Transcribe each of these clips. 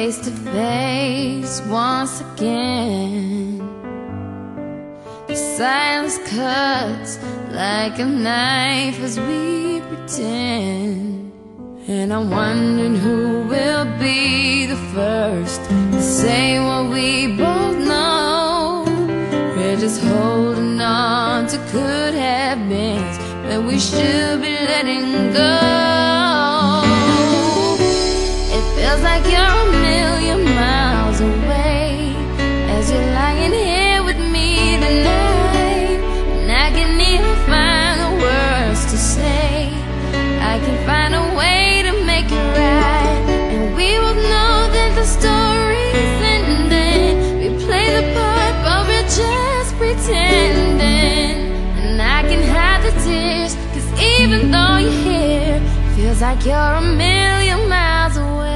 face to face once again. The silence cuts like a knife as we pretend. And I'm wondering who will be the first to say what we both know. We're just holding on to could have beens, but we should be letting go. It feels like you're a million miles away as you're lying here with me tonight. And I can't even find the words to say. I can find a way to make it right, and we both know that the story's ending. We play the part, but we're just pretending. And I can hide the tears, 'cause even though you're here, feels like you're a million miles away.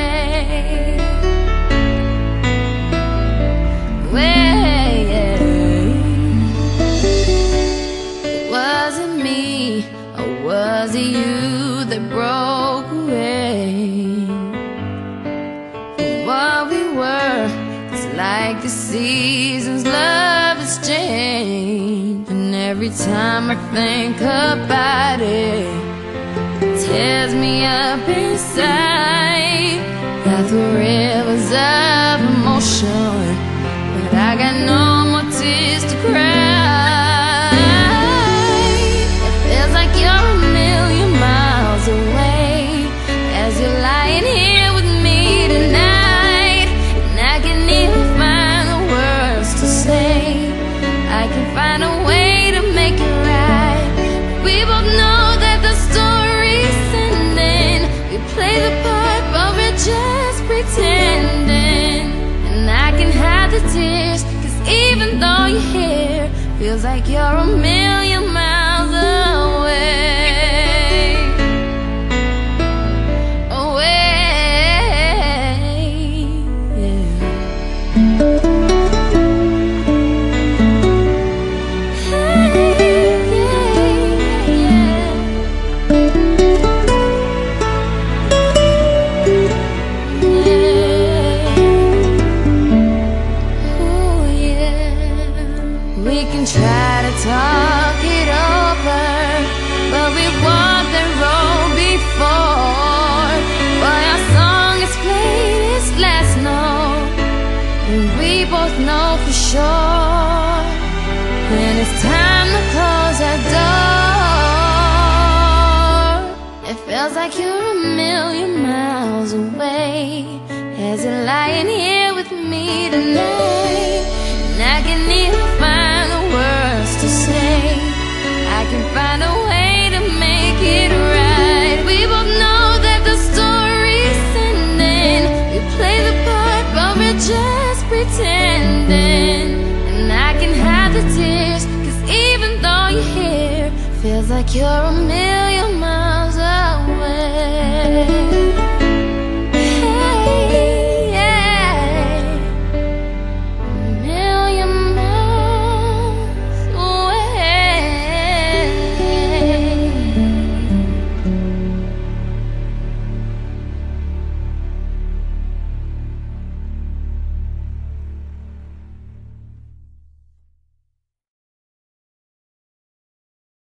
Was it me, or was it you that broke away from what we were? It's like the seasons, love has changed. And every time I think about it, it tears me up inside. Got the rivers of emotion, but I got no more tears to cry. It feels like you're a million miles away as you're lying here with me tonight. And I can't even find the words to say. I can find a way to make it right. We both know that the story's ending. We play the part, but we're just pretending. And I can hide the tears, 'cause even though you're here, feels like you're a million miles away. Away, yeah. We can try to talk it over, but we walked the road before. But our song is played its last note, and we both know for sure when it's time to close that door. It feels like you're a million miles away as you're lying here with me tonight. And I can't even find the words to say. I can find a way to make it right. We both know that the story's ending. We play the part, but we're just pretending. And I can hide the tears, 'cause even though you're here, feels like you're a million